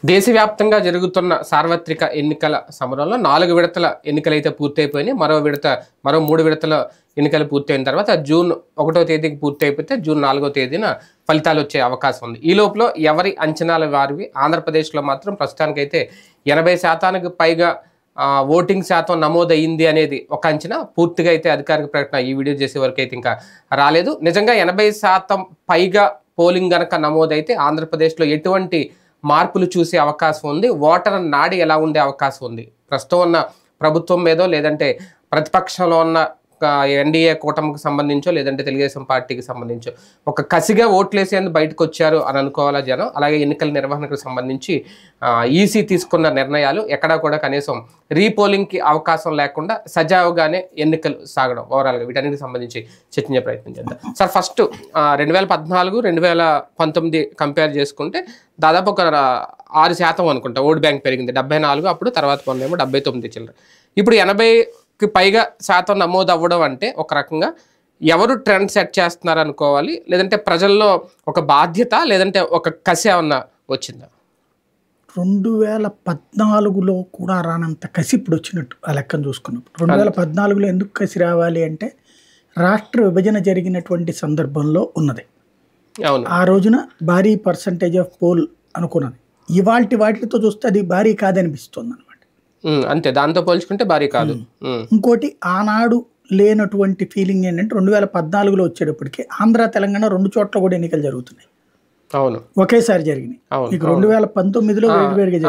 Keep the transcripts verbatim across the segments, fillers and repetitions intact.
దేశవ్యాప్తంగా జరుగుతున్న సార్వత్రిక ఎన్నికల సమరంలో నాలుగు విడతల ఎన్నికలు అయితే పూర్తయిపోయినాయి. మరో విడత మరో మూడు విడతల ఎన్నికలు పూర్తయిన తర్వాత జూన్ ఒకటో తేదీకి పూర్తి అయిపోతే జూన్ నాలుగో తేదీన ఫలితాలు వచ్చే అవకాశం ఉంది. ఈ లోపల ఎవరి అంచనాల వారివి ఆంధ్రప్రదేశ్లో మాత్రం ప్రస్తుతానికైతే ఎనభై శాతానికి పైగా ఓటింగ్ శాతం నమోదయ్యింది అనేది ఒక అంచనా. పూర్తిగా అయితే అధికారిక ప్రకటన ఈ వీడియో చేసే వరకు అయితే ఇంకా రాలేదు. నిజంగా ఎనభై శాతం పైగా పోలింగ్ గనక నమోదైతే ఆంధ్రప్రదేశ్లో ఎటువంటి మార్పులు చూసే అవకాశం ఉంది, ఓటర్ నాడి ఎలా ఉండే అవకాశం ఉంది, ప్రస్తుతం ఉన్న ప్రభుత్వం మీదో లేదంటే ప్రతిపక్షంలో ఉన్న ఎన్డీఏ కూటమికి సంబంధించో లేదంటే తెలుగుదేశం పార్టీకి సంబంధించో ఒక కసిగా ఓట్లేసేందుకు బయటకు వచ్చారు అని అనుకోవాలా జనం. అలాగే ఎన్నికల నిర్వహణకు సంబంధించి ఈసీ తీసుకున్న నిర్ణయాలు ఎక్కడా కూడా కనీసం రీపోలింగ్కి అవకాశం లేకుండా సజావుగానే ఎన్నికలు సాగడం, ఓవరాల్గా వీటన్నిటికి సంబంధించి చర్చించే ప్రయత్నం చేద్దాం. సార్, ఫస్ట్ రెండు వేల పద్నాలుగు రెండు వేల పంతొమ్మిది కంపేర్ చేసుకుంటే దాదాపు ఒక ఆరు శాతం అనుకుంటా ఓట్ బ్యాంక్ పెరిగింది. డెబ్బై నాలుగు అప్పుడు, తర్వాత మొన్నేమో డెబ్బై తొమ్మిది చిల్లర. ఇప్పుడు ఎనభై పైగా శాతం నమోదు అవ్వడం అంటే ఒక రకంగా ఎవరు ట్రెండ్ సెట్ చేస్తున్నారు అనుకోవాలి, లేదంటే ప్రజల్లో ఒక బాధ్యత లేదంటే ఒక కసి ఏమన్నా వచ్చిందా? రెండు వేల పద్నాలుగులో కూడా రానంత కసి ఇప్పుడు వచ్చినట్టు ఆ లెక్కను చూసుకున్నప్పుడు. రెండు వేల పద్నాలుగులో ఎందుకు కసి రావాలి అంటే రాష్ట్ర విభజన జరిగినటువంటి సందర్భంలో ఉన్నది. అవును, ఆ రోజున భారీ పర్సంటేజ్ ఆఫ్ పోల్ అనుకున్నది. ఇవాల్టి వాటితో చూస్తే అది భారీ కాదనిపిస్తుంది అనమాట. అంతే, దాంతో పోల్చుకుంటే భారీ కాదు. ఇంకోటి, ఆనాడు లేనటువంటి ఫీలింగ్ ఏంటంటే రెండు వేల పద్నాలుగులో వచ్చేటప్పటికి ఆంధ్ర తెలంగాణ రెండు చోట్ల కూడా ఎన్నికలు జరుగుతున్నాయి. అవును, ఒకేసారి జరిగినాయి. మీకు రెండు వేల పంతొమ్మిదిలో వేరువేరుగా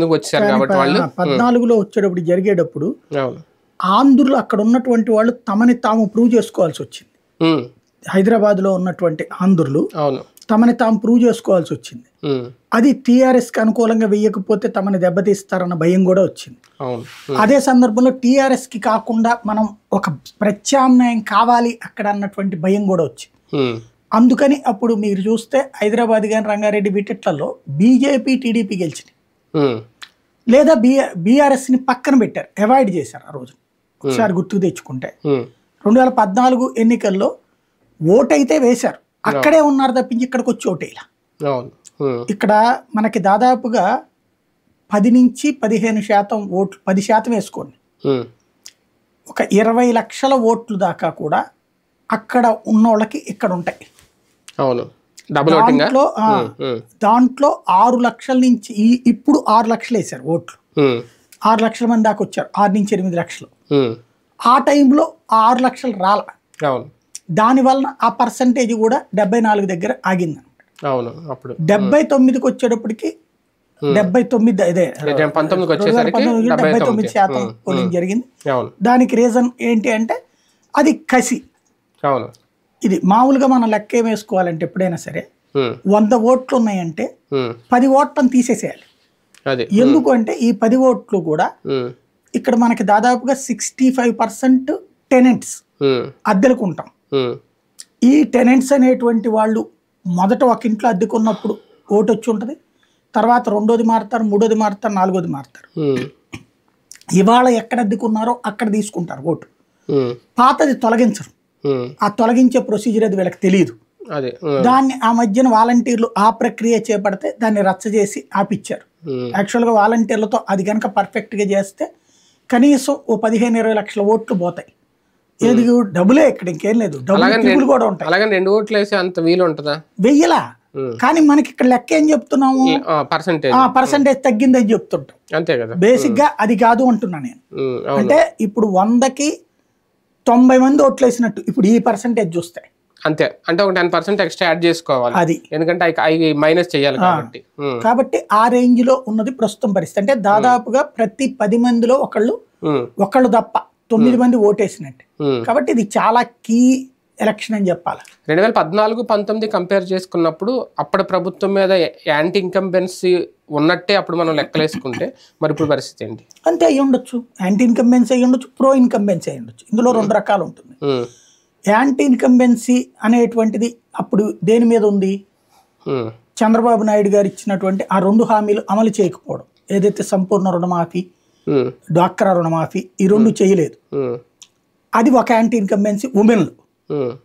పద్నాలుగులో వచ్చేటప్పుడు జరిగేటప్పుడు ఆంధ్రులు అక్కడ ఉన్నటువంటి వాళ్ళు తమని తాము ప్రూవ్ చేసుకోవాల్సి వచ్చింది. హైదరాబాద్ లో ఉన్నటువంటి ఆంధ్రులు తమని తాము ప్రూవ్ చేసుకోవాల్సి వచ్చింది. అది టీఆర్ఎస్ కి అనుకూలంగా వెయ్యకపోతే తమని దెబ్బతీస్తారన్న భయం కూడా వచ్చింది. అదే సందర్భంలో టీఆర్ఎస్ కి కాకుండా మనం ఒక ప్రత్యామ్నాయం కావాలి అక్కడ అన్నటువంటి భయం కూడా వచ్చింది. అందుకని అప్పుడు మీరు చూస్తే హైదరాబాద్ కానీ రంగారెడ్డి వీటిట్లలో బీజేపీ టీడీపీ గెలిచినాయి, లేదా బిఆర్ బీఆర్ఎస్ ని పక్కన పెట్టారు, అవాయిడ్ చేశారు. ఆ రోజు ఒకసారి గుర్తుకు తెచ్చుకుంటే రెండు వేల పద్నాలుగు ఎన్నికల్లో ఓటైతే వేశారు, అక్కడే ఉన్నారు తప్పించి ఇక్కడికి వచ్చి ఓటేలా. ఇక్కడ మనకి దాదాపుగా పది నుంచి పదిహేను శాతం ఓట్లు, పది శాతం వేసుకోండి, ఒక ఇరవై లక్షల ఓట్లు దాకా కూడా అక్కడ ఉన్న వాళ్ళకి ఇక్కడ ఉంటాయి. దాంట్లో దాంట్లో ఆరు లక్షల నుంచి ఇప్పుడు ఆరు లక్షలు వేశారు ఓట్లు, ఆరు లక్షల మంది దాకా వచ్చారు, ఆరు నుంచి ఎనిమిది లక్షలు. ఆ టైంలో ఆరు లక్షలు రాల, దాని వలన ఆ పర్సంటేజ్ కూడా డెబ్బై నాలుగు దగ్గర ఆగింది. డెబ్బై తొమ్మిదికి వచ్చేటప్పటికి డెబ్బై తొమ్మిది అదే డెబ్బై తొమ్మిది శాతం పోలింగ్ జరిగింది. దానికి రీజన్ ఏంటి అంటే అది కసి. ఇది మామూలుగా మనం లెక్క ఏం వేసుకోవాలంటే ఎప్పుడైనా సరే వంద ఓట్లు ఉన్నాయంటే పది ఓట్లను తీసేసేయాలి. ఎందుకు అంటే ఈ పది ఓట్లు కూడా ఇక్కడ మనకి దాదాపుగా సిక్స్టీ ఫైవ్ పర్సెంట్ టెనెంట్స్ అద్దెలకు ఉంటాం. ఈ టెనెంట్స్ అనేటువంటి వాళ్ళు మొదట ఒక ఇంట్లో అద్దెకున్నప్పుడు ఓటు వచ్చి ఉంటుంది, తర్వాత రెండోది మారుతారు, మూడోది మారుతారు, నాలుగోది మారుతారు. ఇవాళ ఎక్కడ అద్దెకున్నారో అక్కడ తీసుకుంటారు ఓటు, పాతది తొలగించరు. ఆ తొలగించే ప్రొసీజర్ అది వీళ్ళకి తెలియదు. దాన్ని ఆ మధ్యన వాలంటీర్లు ఆ ప్రక్రియ చేపడితే దాన్ని రచ్చ చేసి ఆపిచ్చారు. యాక్చువల్గా వాలంటీర్లతో అది కనుక పర్ఫెక్ట్గా చేస్తే కనీసం ఓ పదిహేను ఇరవై లక్షల ఓట్లు పోతాయి. ఏది డబ్బులే, ఇక్కడ ఇంకేం లేదు, డబ్బులు కూడా ఉంటాయి. రెండు ఓట్లు వేసే అంత వీలు ఉంటుందా? వెయ్యలా. కానీ మనకి ఇక్కడ లెక్క ఏం చెప్తున్నాము, పర్సంటేజ్ తగ్గిందని చెప్తుంటాం. అంతే కదా, బేసిక్ గా అది కాదు అంటున్నా నేను. అంటే ఇప్పుడు వందకి తొంభై మంది ఓట్లు వేసినట్టు ఇప్పుడు ఈ పర్సంటేజ్ చూస్తే అంతే, అంటే ఒక టెన్ పర్సెంట్ ఎక్స్ట్రా యాడ్ చేసుకోవాలి. అది ఎందుకంటే అవి మైనస్ చేయాలి కాబట్టి. కాబట్టి ఆ రేంజ్ లో ఉన్నది ప్రస్తుతం పరిస్థితి. అంటే దాదాపుగా ప్రతి పది మందిలో ఒకళ్ళు ఒకళ్ళు తప్ప తొమ్మిది మంది ఓటేసినట్టు. కాబట్టి ఇది చాలా కీ ఎలక్షన్ అని చెప్పాలి. రెండు వేల పద్నాలుగు పంతొమ్మిది కంపేర్ చేసుకున్నప్పుడు అప్పటి ప్రభుత్వం మీద యాంటీ ఇన్కంబెన్సీ ఉన్నట్టే అప్పుడు మనం లెక్కలేసుకుంటే మరి ఇప్పుడు పరిస్థితి ఏంటి? అంతే అయ్యి ఉండొచ్చు, యాంటీ ఇన్కంబెన్సీ అయ్యి ఉండొచ్చు, ప్రో ఇన్కంబెన్సీ అయ్యి ఉండొచ్చు. ఇందులో రెండు రకాలు ఉంటుంది. యాంటీ ఇన్కంబెన్సీ అనేటువంటిది అప్పుడు దేని మీద ఉంది? చంద్రబాబు నాయుడు గారు ఇచ్చినటువంటి ఆ రెండు హామీలు అమలు చేయకపోవడం, ఏదైతే సంపూర్ణ రుణమాఫీ, డ్వాక్రా రుణమాఫీ, ఈ రెండు చేయలేదు. అది ఒక యాంటీ ఇన్కంబెన్సీ. ఉమెన్లు,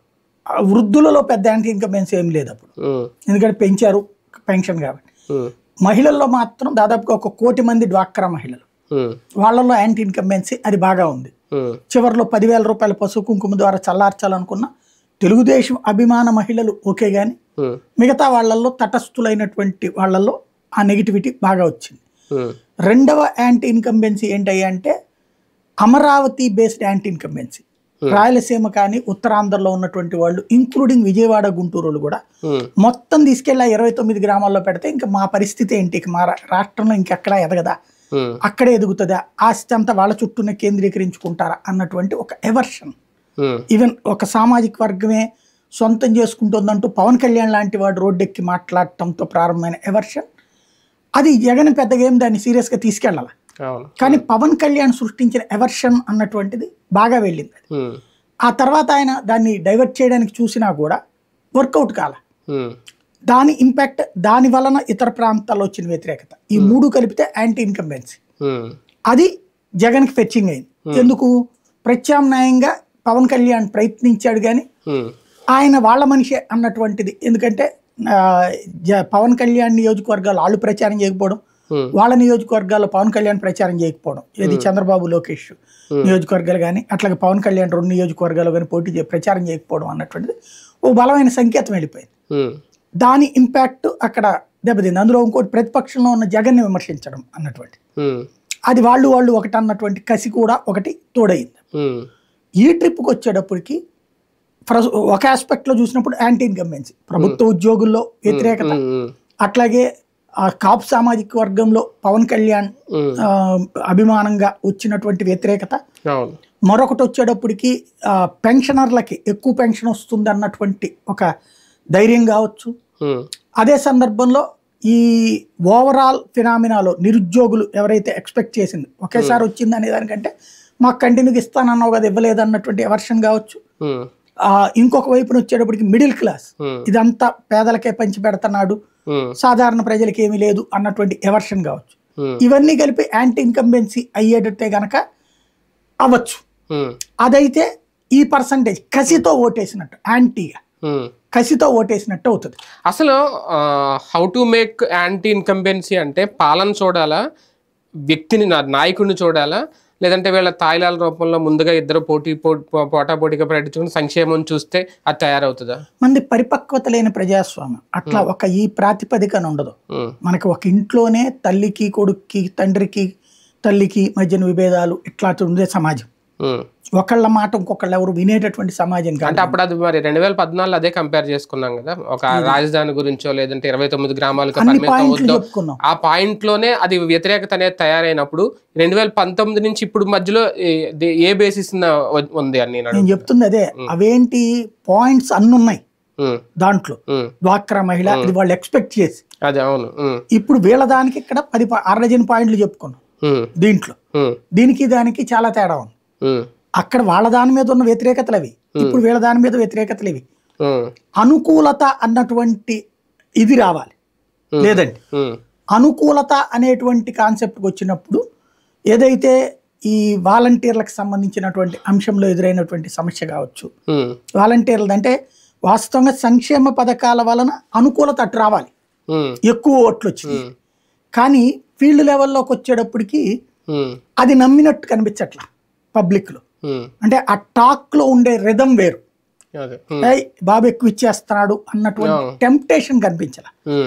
వృద్ధులలో పెద్ద యాంటీ ఇన్కంబెన్సీ ఏం లేదు అప్పుడు, ఎందుకంటే పెంచారు పెన్షన్ కాబట్టి. మహిళల్లో మాత్రం దాదాపుగా ఒక కోటి మంది డ్వాక్రా మహిళలు, వాళ్ళలో యాంటీ ఇన్కంబెన్సీ అది బాగా ఉంది. చివరిలో పదివేల రూపాయల పసుపు కుంకుమ ద్వారా చల్లార్చాలనుకున్న తెలుగుదేశం అభిమాన మహిళలు ఓకే గాని మిగతా వాళ్ళల్లో తటస్థులైనటువంటి వాళ్ళల్లో ఆ నెగిటివిటీ బాగా వచ్చింది. రెండవ యాంటీ ఇన్కంబెన్సీ ఏంటయ్యా అంటే Amaravati based anti incumbency. Rayalaseema కానీ ఉత్తరాంధ్రలో ఉన్నటువంటి వాళ్ళు ఇంక్లూడింగ్ విజయవాడ గుంటూరులు కూడా మొత్తం తీసుకెళ్ళి ఇరవై తొమ్మిది గ్రామాల్లో పెడితే ఇంకా మా పరిస్థితి ఏంటి, మా రాష్ట్రంలో ఇంకెక్కడా ఎదగదా, అక్కడే ఎదుగుతుందా, ఆస్తి అంతా వాళ్ళ చుట్టూనే కేంద్రీకరించుకుంటారా అన్నటువంటి ఒక ఎవర్షన్. ఈవెన్ ఒక సామాజిక వర్గమే సొంతం చేసుకుంటుందంటూ పవన్ కళ్యాణ్ లాంటి వాడు రోడ్డెక్కి మాట్లాడటంతో ప్రారంభమైన ఎవర్షన్ అది జగన్ పెద్దగా ఏం దాన్ని సీరియస్గా తీసుకెళ్ళాలి. కానీ పవన్ కళ్యాణ్ సృష్టించిన ఎవర్షన్ అన్నటువంటిది బాగా వెళ్ళింది. ఆ తర్వాత ఆయన దాన్ని డైవర్ట్ చేయడానికి చూసినా కూడా వర్కౌట్ కాల. దాని ఇంపాక్ట్, దాని వలన ఇతర ప్రాంతాల్లో వచ్చిన వ్యతిరేకత, ఈ మూడు కలిపితే యాంటీ ఇన్కంబెన్సీ అది జగన్కి ఫెచ్చింగ్ అయింది. ఎందుకు ప్రత్యామ్నాయంగా పవన్ కళ్యాణ్ ప్రయత్నించాడు కానీ ఆయన వాళ్ళ మనిషే అన్నటువంటిది. ఎందుకంటే పవన్ కళ్యాణ్ నియోజకవర్గాలు వాళ్ళు ప్రచారం చేయకపోవడం, వాళ్ళ నియోజకవర్గాల్లో పవన్ కళ్యాణ్ ప్రచారం చేయకపోవడం, ఏది చంద్రబాబు లోకేష్ నియోజకవర్గాలు కానీ అట్లాగే పవన్ కళ్యాణ్ రెండు నియోజకవర్గాలు కానీ పోటీ చే ప్రచారం చేయకపోవడం అన్నటువంటిది ఓ బలమైన సంకేతం వెళ్ళిపోయింది. దాని ఇంపాక్ట్ అక్కడ దెబ్బతింది. అందులో ఇంకోటి ప్రతిపక్షంలో ఉన్న జగన్ని విమర్శించడం అన్నటువంటి అది వాళ్ళు వాళ్ళు ఒకటి అన్నటువంటి కసి కూడా ఒకటి తోడైంది. ఈ ట్రిప్కి వచ్చేటప్పటికి ఒక ఆస్పెక్ట్లో చూసినప్పుడు యాంటీ ఇన్కంబెన్సీ, ప్రభుత్వ ఉద్యోగుల్లో వ్యతిరేకత, అట్లాగే కాపు సామాజిక వర్గంలో పవన్ కళ్యాణ్ అభిమానంగా వచ్చినటువంటి వ్యతిరేకత, మరొకటి వచ్చేటప్పటికి పెన్షనర్లకి ఎక్కువ పెన్షన్ వస్తుంది అన్నటువంటి ఒక ధైర్యం కావచ్చు. అదే సందర్భంలో ఈ ఓవరాల్ ఫినామినాలో నిరుద్యోగులు ఎవరైతే ఎక్స్పెక్ట్ చేసింది ఒకేసారి వచ్చింది అనే దానికంటే మాకు కంటిన్యూగా ఇస్తానన్నావు కదా ఇవ్వలేదు అన్నటువంటి ఎవర్షన్ కావచ్చు. ఆ ఇంకొక వైపున వచ్చేటప్పటికి మిడిల్ క్లాస్ ఇదంతా పేదలకే పంచి పెడుతున్నాడు, సాధారణ ప్రజలకి ఏమీ లేదు అన్నటువంటి ఎవర్షన్ కావచ్చు. ఇవన్నీ కలిపి యాంటీ ఇన్కంబెన్సీ అయ్యేటట్టే గనక అవ్వచ్చు. అదైతే ఈ పర్సంటేజ్ కసితో ఓటేసినట్టు, యాంటీగా కసితో ఓటేసినట్టు అవుతుంది. అసలు how to make anti incumbency అంటే పాలన చూడాలా, వ్యక్తిని నాయకుడిని చూడాలా, లేదంటే వీళ్ళ తాయిలాల రూపంలో ముందుగా ఇద్దరు పోటీ పోటాపోటీగా ప్రకటించుకుని సంక్షేమం చూస్తే అది తయారవుతుందా? మంది పరిపక్వత లేని ప్రజాస్వామ్యం అట్లా ఒక ఈ ప్రాతిపదికన ఉండదు. మనకి ఒక ఇంట్లోనే తల్లికి కొడుక్కి తండ్రికి తల్లికి మధ్యన విభేదాలు ఇట్లా ఉండే సమాజం, ఒకళ్ళ మాట ఇంకొకళ్ళు ఎవరు వినేటటువంటి సమాజం కాదు. అంటే అప్పుడు అది మరి రెండు వేల పద్నాలుగులో అదే కంపేర్ చేసుకున్నాం కదా, ఒక రాజధాని గురించో లేదంటే ఇరవై తొమ్మిది గ్రామాలకు ఆ పాయింట్ లోనే అది వ్యతిరేకత అనేది తయారైనప్పుడు రెండు వేల పంతొమ్మిది నుంచి ఇప్పుడు మధ్యలో ఏ బేసిస్ ఉంది అని నేను చెప్తుంది. అదే అవేంటి పాయింట్స్ అన్ని ఉన్నాయి దాంట్లో. డ్వాక్రా మహిళ ఇది వాళ్ళు ఎక్స్పెక్ట్ చేసి అదే అవును. ఇప్పుడు వీళ్ళ దానికి ఇక్కడ పది అరడజన్ పాయింట్లు చెప్పుకున్నాం దీంట్లో. దీనికి దానికి చాలా తేడా ఉంది. అక్కడ వాళ్ళ దాని మీద ఉన్న వ్యతిరేకతలు అవి, ఇప్పుడు వీళ్ళ దాని మీద వ్యతిరేకతలు ఇవి. అనుకూలత అన్నటువంటి ఇది రావాలి. లేదండి అనుకూలత అనేటువంటి కాన్సెప్ట్కి వచ్చినప్పుడు ఏదైతే ఈ వాలంటీర్లకు సంబంధించినటువంటి అంశంలో ఎదురైనటువంటి సమస్య కావచ్చు, వాలంటీర్లు అంటే వాస్తవంగా సంక్షేమ పథకాల వలన అనుకూలత అటు రావాలి, ఎక్కువ ఓట్లు వచ్చింది. కానీ ఫీల్డ్ లెవెల్లోకి వచ్చేటప్పటికి అది నమ్మినట్టు కనిపించట్లా పబ్లిక్ లో. అంటే ఆ టాక్ లో ఉండే రిథం వేరు, బాబు ఎక్కువ ఇచ్చేస్తున్నాడు అన్నటువంటి టెంప్టేషన్ కనిపించాల.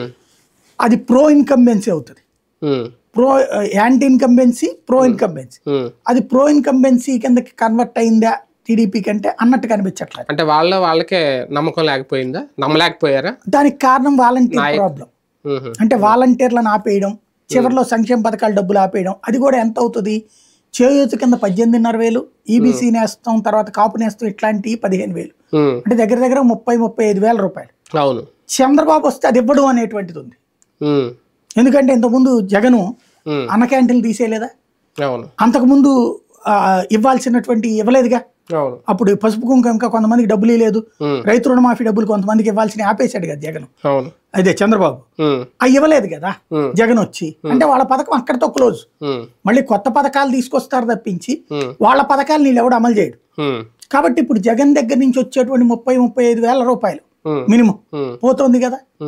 అది ప్రో ఇన్కంబెన్సీ అవుతుంది. Pro anti incumbency pro incumbency, అది ప్రో ఇన్కంబెన్సీ కిందకి కన్వర్ట్ అయిందా టీడీపీ కంటే అన్నట్టు కనిపించట్లేదు. అంటే వాళ్ళ వాళ్ళకే నమ్మకం లేకపోయిందా, నమ్మలేకపోయారా? దానికి కారణం వాలంటీర్ ప్రాబ్లం. అంటే వాలంటీర్లను ఆపేయడం, చివరిలో సంక్షేమ పథకాల డబ్బులు ఆపేయడం, అది కూడా ఎంత అవుతుంది? చేయూత కింద పద్దెనిమిదిన్నర వేలు, ఈబీసీ నేస్తాం, తర్వాత కాపు నేస్తాం, ఇట్లాంటివి పదిహేను వేలు, అంటే దగ్గర దగ్గర ముప్పై ముప్పై ఐదు వేల రూపాయలు. అవును, చంద్రబాబు వస్తే అది ఇవ్వడం అనేటువంటిది ఉంది. ఎందుకంటే ఇంతకుముందు జగను అన్న క్యాంటీన్లు తీసేయలేదా, అంతకుముందు ఇవ్వాల్సినటువంటి ఇవ్వలేదుగా. అప్పుడు పసుపు కుంకుమ ఇంకా కొంతమందికి డబ్బులు లేదు, రైతు రుణమాఫీ డబ్బులు కొంతమందికి ఇవ్వాల్సిన ఆపేశాడు కదా జగన్, అదే చంద్రబాబు. అవి ఇవ్వలేదు కదా జగన్ వచ్చి, అంటే వాళ్ళ పథకం అక్కడితో క్లోజ్. మళ్ళీ కొత్త పథకాలు తీసుకొస్తారు తప్పించి వాళ్ళ పథకాలు నీళ్ళు ఎవడు అమలు చేయడు. కాబట్టి ఇప్పుడు జగన్ దగ్గర నుంచి వచ్చేటువంటి ముప్పై ముప్పై ఐదు వేల రూపాయలు మినిమం పోతుంది కదా.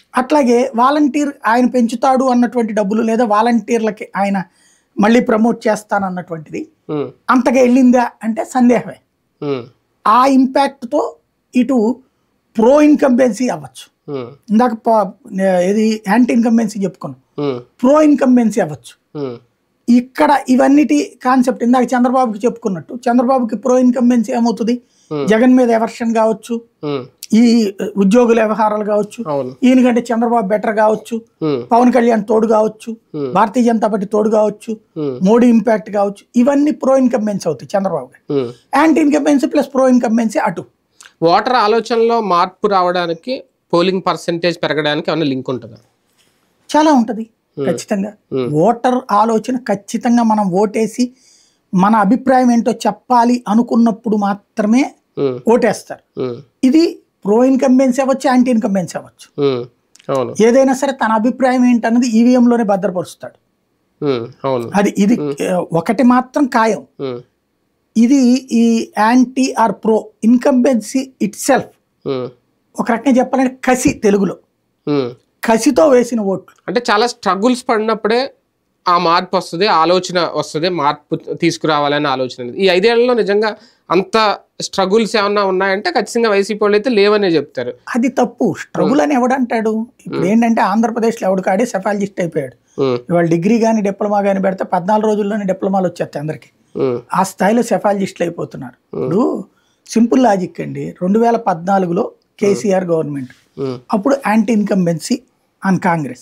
అట్లాగే వాలంటీర్ ఆయన పెంచుతాడు అన్నటువంటి డబ్బులు లేదా వాలంటీర్లకి ఆయన మళ్ళీ ప్రమోట్ చేస్తానన్నటువంటిది అంతగా వెళ్ళిందా అంటే సందేహమే. ఆ ఇంపాక్ట్తో ఇటు ప్రో ఇన్కంబెన్సీ అవ్వచ్చు, ఇందాక ఏది యాంటీ ఇన్కంబెన్సీ చెప్పుకున్నాం, ప్రో ఇన్కంబెన్సీ అవ్వచ్చు. ఇక్కడ ఇవన్నిటి కాన్సెప్ట్ ఇందాక చంద్రబాబుకి చెప్పుకున్నట్టు చంద్రబాబుకి ప్రో ఇన్కంబెన్సీ ఏమవుతుంది, జగన్ మీద ఎవర్షన్ కావచ్చు, ఈ ఉద్యోగుల వ్యవహారాలు కావచ్చు, ఈయనకంటే చంద్రబాబు బెటర్ కావచ్చు, పవన్ కళ్యాణ్ తోడు కావచ్చు, భారతీయ జనతా పార్టీ తోడు కావచ్చు, మోడీ ఇంపాక్ట్ కావచ్చు, ఇవన్నీ ప్రో ఇన్కంబెన్సీ అవుతాయి Chandrababu. Anti incumbency plus pro incumbency అటు. ఓటర్ ఆలోచనలో మార్పు రావడానికి పోలింగ్ పర్సెంటేజ్ పెరగడానికి ఏమైనా లింక్ ఉంటుందా? చాలా ఉంటుంది ఖచ్చితంగా. ఓటర్ ఆలోచన ఖచ్చితంగా మనం ఓటేసి మన అభిప్రాయం ఏంటో చెప్పాలి అనుకున్నప్పుడు మాత్రమే ఓటేస్తారు. ఇది ప్రో ఇన్కంబెన్సీ అవ్వచ్చు, యాంటీ ఇన్కంబెన్సీ అవ్వచ్చు, ఏదైనా సరే తన అభిప్రాయం ఏంటన్నది ఈవీఎంలోనే భద్రపరుస్తాడు. అది ఇది ఒకటి మాత్రం ఖాయం, ఇది ఈ anti or pro incumbency itself ఒక రకంగా చెప్పాలంటే కసి, తెలుగులో కసితో వేసిన ఓట్లు. అంటే చాలా స్ట్రగుల్స్ పడినప్పుడే ఆ మార్పు వస్తుంది, ఆలోచన వస్తుంది, మార్పు తీసుకురావాలనే ఆలోచన. ఈ ఐదేళ్లలో నిజంగా అంత స్ట్రగుల్స్ ఏమన్నా ఉన్నాయంటే ఖచ్చితంగా వైసీపీ వాళ్ళు అయితే లేవనే చెప్తారు. అది తప్పు. స్ట్రగుల్ అని ఎవడంటాడు? ఇప్పుడు ఏంటంటే ఆంధ్రప్రదేశ్లో ఎవడు కాడే సెఫాలజిస్ట్ అయిపోయాడు. ఇవాళ డిగ్రీ కానీ డిప్లొమా కానీ పెడితే పద్నాలుగు రోజుల్లోనే డిప్లొమాలు వచ్చేస్తాయి అందరికి. ఆ స్థాయిలో సెఫాలజిస్టులు అయిపోతున్నారు. ఇప్పుడు సింపుల్ లాజిక్ అండి, రెండు వేల పద్నాలుగులో కేసీఆర్ గవర్నమెంట్, అప్పుడు యాంటీ ఇన్కంబెన్సీ ఆన్ కాంగ్రెస్.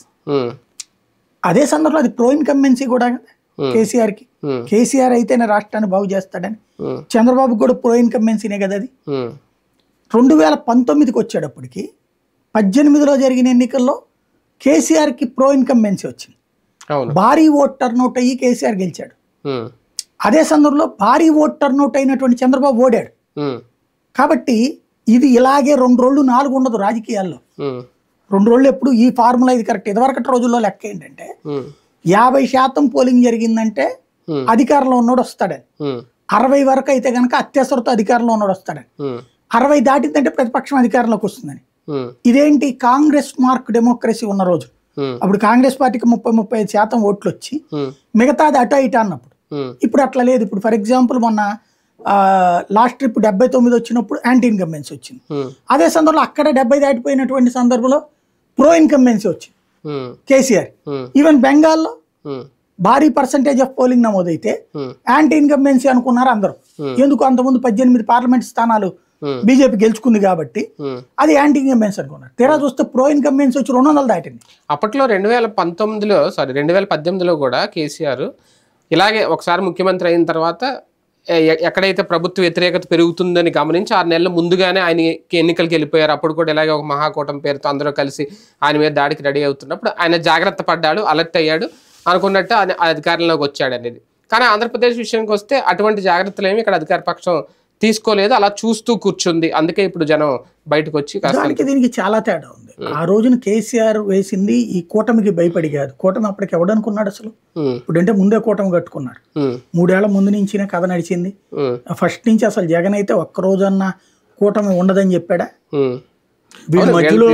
అదే సందర్భంలో అది ప్రో ఇన్కంబెన్సీ కూడా కేసీఆర్ కి. కేసీఆర్ అయితేనే రాష్ట్రాన్ని బాగు చేస్తాడని, చంద్రబాబు కూడా ప్రో ఇన్కంబెన్సీనే కదా అది. రెండు వేల పంతొమ్మిదికి వచ్చేటప్పటికి పద్దెనిమిదిలో జరిగిన ఎన్నికల్లో కేసీఆర్ కి ప్రో ఇన్కంబెన్సీ వచ్చింది, భారీ ఓట్ టర్నౌట్ అయ్యి కేసీఆర్ గెలిచాడు. అదే సందర్భంలో భారీ ఓట్ టర్నౌట్ అయినటువంటి చంద్రబాబు ఓడాడు. కాబట్టి ఇది ఇలాగే రెండు రోజులు నాలుగు ఉండదు రాజకీయాల్లో. రెండు రోజులు ఎప్పుడు ఈ ఫార్ములా ఇది కరెక్ట్. ఇదివరకటి రోజుల్లో లెక్క ఏంటంటే యాభై శాతం పోలింగ్ జరిగిందంటే అధికారంలో ఉన్నోడు వస్తాడని, అరవై వరకు అయితే కనుక అత్యవసరతో అధికారంలో ఉన్నోడు వస్తాడని, అరవై దాటిందంటే ప్రతిపక్షం అధికారంలోకి వస్తుందని. ఇదేంటి కాంగ్రెస్ మార్క్ డెమోక్రసీ ఉన్న రోజు. అప్పుడు కాంగ్రెస్ పార్టీకి ముప్పై ముప్పై ఐదు శాతం ఓట్లు వచ్చి మిగతాది అటో ఇటా అన్నప్పుడు. ఇప్పుడు అట్లా లేదు. ఇప్పుడు ఫర్ ఎగ్జాంపుల్ మొన్న లాస్ట్ ట్రిప్ డెబ్బై తొమ్మిది వచ్చినప్పుడు యాంటీ ఇన్కంబెన్సీ వచ్చింది. అదే సందర్భంలో అక్కడ డెబ్బై దాటిపోయినటువంటి సందర్భంలో ప్రో ఇన్కంబెన్సీ వచ్చింది కేసీఆర్. ఈవెన్ బెంగాల్లో భారీ పర్సంటేజ్ ఆఫ్ పోలింగ్ నమోదైతే యాంటీ ఇన్కంబెన్సీ అనుకున్నారు అందరూ. ఎందుకు? అంతకుముందు పద్దెనిమిది పార్లమెంట్ స్థానాలు బీజేపీ గెలుచుకుంది కాబట్టి అది యాంటీ ఇన్కంబెన్సీ అనుకున్నారు. తెరా చూస్తే ప్రో ఇన్కంబెన్సీ వచ్చి రెండు వందలు దాటింది. అప్పట్లో రెండు వేల పంతొమ్మిదిలో సారీ రెండు వేల పద్దెనిమిదిలో కూడా కేసీఆర్ ఇలాగే ఒకసారి ముఖ్యమంత్రి అయిన తర్వాత ఎక్కడైతే ప్రభుత్వ వ్యతిరేకత పెరుగుతుందని గమనించి ఆరు నెలల ముందుగానే ఆయన ఎన్నికలకు వెళ్ళిపోయారు. అప్పుడు కూడా ఇలాగే ఒక మహాకూటమి పేరుతో అందరూ కలిసి ఆయన మీద దాడికి రెడీ అవుతున్నప్పుడు ఆయన జాగ్రత్త పడ్డాడు, అలర్ట్ అయ్యాడు, అనుకున్నట్టు ఆయన అధికారంలోకి వచ్చాడు అనేది. కానీ ఆంధ్రప్రదేశ్ విషయానికి వస్తే అటువంటి జాగ్రత్తలు ఏమి ఇక్కడ అధికార పక్షం తీసుకోలేదు, అలా చూస్తూ కూర్చుంది. అందుకే ఇప్పుడు జనం బయటకు వచ్చి దానికి దీనికి చాలా తేడా ఉంది. ఆ రోజున కేసీఆర్ వేసింది ఈ కూటమికి భయపడి కాదు. కూటమి అప్పటికి ఎవడనుకున్నాడు అసలు? ఇప్పుడంటే ముందే కూటమి కట్టుకున్నారు. మూడేళ్ల ముందు నుంచి కథ నడిచింది. ఫస్ట్ నుంచి అసలు జగన్ అయితే ఒక్క రోజన్నా కూటమి ఉండదని చెప్పాడా? వీళ్ళ మధ్యలో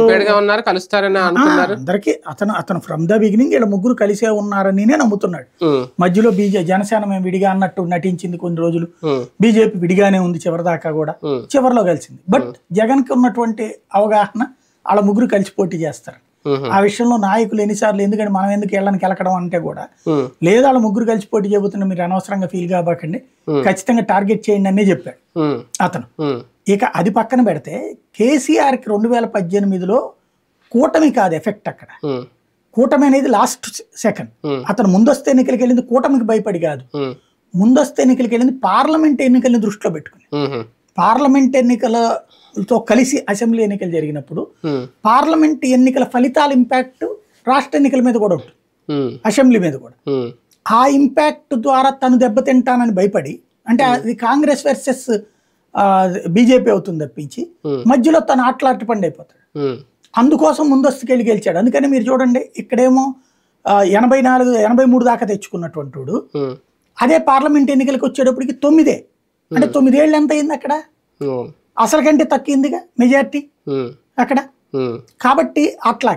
అందరికి అతను అతను ఫ్రమ్ ద బిగినింగ్ వీళ్ళ ముగ్గురు కలిసే ఉన్నారని నమ్ముతున్నాడు. మధ్యలో బీజే జనసేన మేము విడిగా అన్నట్టు నటించింది కొన్ని రోజులు, బీజేపీ విడిగానే ఉంది చివరిదాకా కూడా, చివరిలో కలిసింది. బట్ జగన్ కి ఉన్నటువంటి అవగాహన వాళ్ళ ముగ్గురు కలిసి పోటీ చేస్తారు. ఆ విషయంలో నాయకులు ఎన్నిసార్లు ఎందుకంటే మనం ఎందుకు వీళ్ళని కెలకడం అంటే కూడా లేదా వాళ్ళ ముగ్గురు కలిసి పోటీ చేయబోతున్నా మీరు అనవసరంగా ఫీల్ కాబాకండి, ఖచ్చితంగా టార్గెట్ చేయండి అనే చెప్పాడు అతను. ఇక అది పక్కన పెడితే కేసీఆర్ కి రెండు వేల పద్దెనిమిదిలో కూటమి కాదు ఎఫెక్ట్. అక్కడ కూటమి అనేది లాస్ట్ సెకండ్. అతను ముందస్తు ఎన్నికలకి వెళ్ళింది కూటమికి భయపడి కాదు, ముందస్తు ఎన్నికలకి వెళ్ళింది పార్లమెంట్ ఎన్నికల్ని దృష్టిలో పెట్టుకుని. పార్లమెంట్ ఎన్నికలతో కలిసి అసెంబ్లీ ఎన్నికలు జరిగినప్పుడు పార్లమెంట్ ఎన్నికల ఫలితాల ఇంపాక్ట్ రాష్ట్ర ఎన్నికల మీద కూడా ఉంటుంది, అసెంబ్లీ మీద కూడా. ఆ ఇంపాక్ట్ ద్వారా తను దెబ్బతింటానని భయపడి, అంటే అది కాంగ్రెస్ వర్సెస్ బీజేపీ అవుతుంది తప్పించి మధ్యలో తను ఆటలాట పండి అయిపోతాడు. అందుకోసం ముందస్తుకి వెళ్ళి గెలిచాడు. అందుకని మీరు చూడండి ఇక్కడేమో ఎనభై నాలుగు ఎనభై మూడు దాకా తెచ్చుకున్నటువంటి వాడు అదే పార్లమెంట్ ఎన్నికలకు వచ్చేటప్పటికి తొమ్మిదే, అంటే తొమ్మిదేళ్ళు ఎంత అయింది అక్కడ? అసలు కంటే తక్కిందిగా మెజార్టీ అక్కడ. కాబట్టి అట్లాగా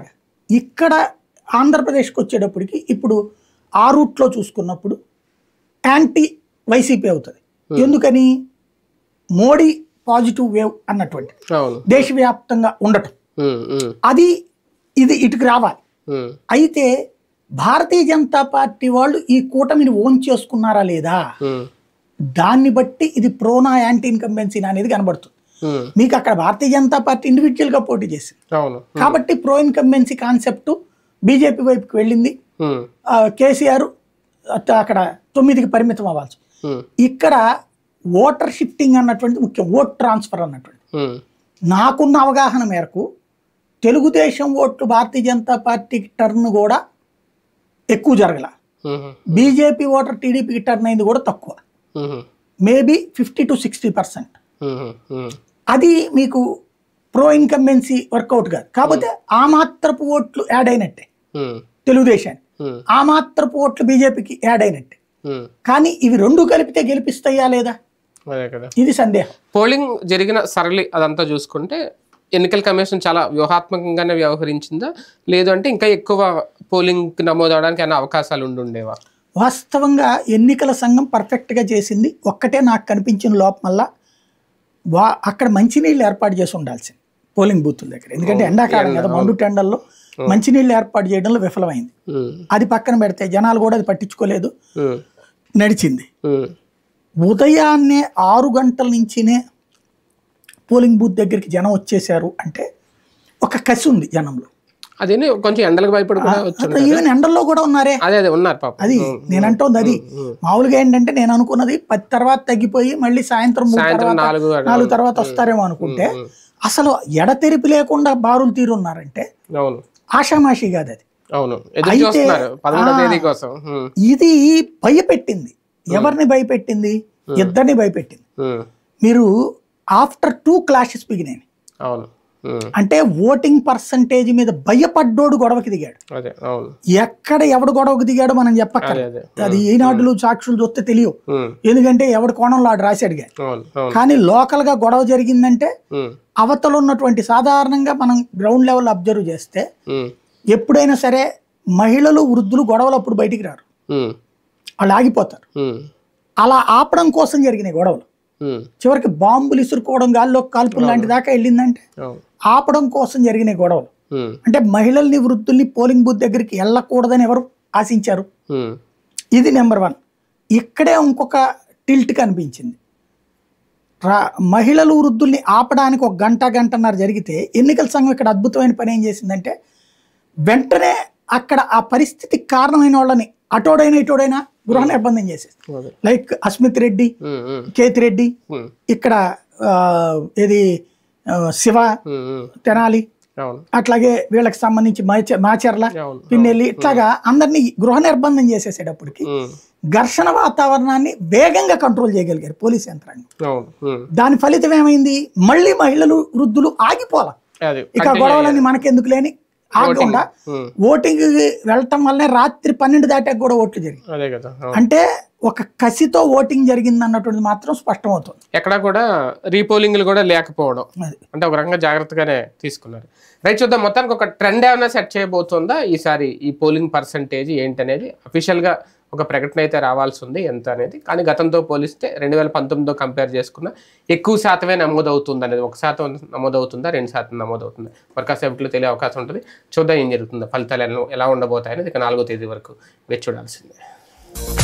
ఇక్కడ ఆంధ్రప్రదేశ్కి వచ్చేటప్పటికి ఇప్పుడు ఆ రూట్లో చూసుకున్నప్పుడు యాంటీ వైసీపీ అవుతుంది. ఎందుకని? మోడీ పాజిటివ్ వేవ్ అన్నటువంటి దేశవ్యాప్తంగా ఉండటం, అది ఇది ఇటుకు రావాలి. అయితే భారతీయ జనతా పార్టీ వాళ్ళు ఈ కూటమిని ఓన్ చేసుకున్నారా లేదా, దాన్ని బట్టి ఇది ప్రోనా యాంటీ ఇన్కంబెన్సీనా అనేది కనబడుతుంది. మీకు అక్కడ భారతీయ జనతా పార్టీ ఇండివిజువల్ గా పోటీ చేసింది కాబట్టి ప్రో ఇన్కంబెన్సీ కాన్సెప్ట్ బీజేపీ వైపుకి వెళ్ళింది. కేసీఆర్ అక్కడ తొమ్మిదికి పరిమితం అవ్వాల్సి. ఇక్కడ ఓటర్ షిఫ్టింగ్ అన్నటువంటి ముఖ్యం, ఓట్ ట్రాన్స్ఫర్ అన్నటువంటి. నాకున్న అవగాహన మేరకు తెలుగుదేశం ఓట్లు భారతీయ జనతా పార్టీకి టర్న్ కూడా ఎక్కువ జరగల, బీజేపీ ఓటర్ టీడీపీకి టర్న్ అయింది కూడా తక్కువ, maybe fifty to sixty percent. అది మీకు ప్రో ఇన్కంబెన్సీ వర్కౌట్ కాదు. కాకపోతే ఆ మాత్రపు ఓట్లు యాడ్ అయినట్టే తెలుగుదేశాన్ని, ఆ మాత్రపు ఓట్లు బీజేపీకి యాడ్ అయినట్టే. కానీ ఇవి రెండు కలిపితే గెలిపిస్తాయా లేదా, ఇది సందేహం. పోలింగ్ జరిగిన సరళి అదంతా చూసుకుంటే ఎన్నికల కమిషన్ చాలా వ్యూహాత్మకంగానే వ్యవహరించిందా, లేదు అంటే ఇంకా ఎక్కువ పోలింగ్ నమోదవడానికి అనే అవకాశాలు ఉండుండేవా? వాస్తవంగా ఎన్నికల సంఘం పర్ఫెక్ట్గా చేసింది. ఒక్కటే నాకు కనిపించిన లోపం వల్ల వా అక్కడ మంచినీళ్ళు ఏర్పాటు చేసి ఉండాల్సింది పోలింగ్ బూతుల దగ్గర. ఎందుకంటే ఎండాకాలం కదా, మండు టెండల్లో మంచినీళ్ళు ఏర్పాటు చేయడంలో విఫలమైంది. అది పక్కన పెడితే జనాలు కూడా అది పట్టించుకోలేదు, నడిచింది. ఉదయాన్నే ఆరు గంటల నుంచినే పోలింగ్ బూత్ దగ్గరికి జనం వచ్చేసారు అంటే ఒక కసి ఉంది జనంలో. అదే కొంచెం ఎండలకు భయపడి ఈవెన్ ఎండల్లో కూడా ఉన్నారే, అదే అదే ఉన్నారు పాపం. అది నేను అంటోంది. అది మామూలుగా ఏంటంటే నేను అనుకున్నది పది తర్వాత తగ్గిపోయి మళ్ళీ సాయంత్రం నాలుగు తర్వాత వస్తారేమో అనుకుంటే, అసలు ఎడతెరిపి లేకుండా బారులు తీరున్నారంటే ఆషామాషి కాదు అది. ఇది భయపెట్టింది. ఎవరిని భయపెట్టింది? ఇద్దరిని భయపెట్టింది. మీరు ఆఫ్టర్ టూ క్లాషెస్ బిగినాయి. అంటే ఓటింగ్ పర్సంటేజ్ మీద భయపడ్డోడు గొడవకి దిగాడు. ఎక్కడ ఎవడు గొడవకి దిగాడో మనం చెప్పక్కర్లేదు, అది ఈనాడులు సాక్షులు చూస్తే తెలియవు. ఎందుకంటే ఎవడు కోణంలో ఆడు రాశాడు. కానీ లోకల్ గా గొడవ జరిగిందంటే అవతల ఉన్నటువంటి, సాధారణంగా మనం గ్రౌండ్ లెవెల్ అబ్జర్వ్ చేస్తే ఎప్పుడైనా సరే మహిళలు వృద్ధులు గొడవలు అప్పుడు బయటికి రారు, వాళ్ళు ఆగిపోతారు. అలా ఆపడం కోసం జరిగినాయి గొడవలు. చివరికి బాంబులు ఇసురుకోవడం, గాల్లో కాల్పులు లాంటి దాకా వెళ్ళిందంటే ఆపడం కోసం జరిగిన గొడవలు. అంటే మహిళల్ని వృద్ధుల్ని పోలింగ్ బూత్ దగ్గరికి వెళ్ళకూడదని ఎవరు ఆశించారు? ఇది నెంబర్ వన్. ఇక్కడే ఇంకొక టిల్ట్ కనిపించింది. మహిళలు వృద్ధుల్ని ఆపడానికి ఒక గంట గంటన్నర జరిగితే ఎన్నికల సంఘం ఇక్కడ అద్భుతమైన పని ఏం చేసిందంటే వెంటనే అక్కడ ఆ పరిస్థితికి కారణమైన వాళ్ళని అటోడైనా ఇటోడైనా గృహ నిర్బంధం చేసేది. లైక్ అస్మిత్ రెడ్డి, కేతి రెడ్డి, ఇక్కడ ఇది శివ, తెనాలి, అట్లాగే వీళ్ళకి సంబంధించి మాచర్ల, పిన్నెల్లి, ఇట్లాగా అందరినీ గృహ నిర్బంధం చేసేసేటప్పటికి ఘర్షణ వాతావరణాన్ని వేగంగా కంట్రోల్ చేయగలిగారు పోలీస్ యంత్రాంగం. దాని ఫలితం ఏమైంది? మళ్ళీ మహిళలు వృద్ధులు ఆగిపోవాలి, ఇక గొడవలని మనకెందుకు లేని ఆగకుండా ఓటింగ్ వెళ్ళటం వల్లనే రాత్రి పన్నెండు దాటాక కూడా ఓట్లు జరిగింది. అంటే ఒక కసితో ఓటింగ్ జరిగింది అన్నటువంటి మాత్రం స్పష్టమవుతుంది. ఎక్కడ కూడా రీపోలింగ్లు కూడా లేకపోవడం అంటే ఒక రకంగా జాగ్రత్తగానే తీసుకున్నారు. రైట్, చూద్దాం మొత్తానికి ఒక ట్రెండ్ ఏమైనా సెట్ చేయబోతుందా ఈసారి ఈ పోలింగ్ పర్సంటేజ్ ఏంటనేది అఫీషియల్గా ఒక ప్రకటన అయితే రావాల్సి ఉంది ఎంత అనేది. కానీ గతంతో పోలిస్తే రెండు వేల పంతొమ్మిదితో కంపేర్ చేసుకున్న ఎక్కువ శాతమే నమోదవుతుంది అనేది. ఒక శాతం నమోదవుతుందా, రెండు శాతం నమోదవుతుందా మరి కాసేపట్లో తెలియ అవకాశం ఉంటుంది. చూద్దాం ఏం జరుగుతుందో, ఫలితాలు ఎలా ఉండబోతాయనేది ఇక నాలుగో తేదీ వరకు వేచి చూడాల్సిందే.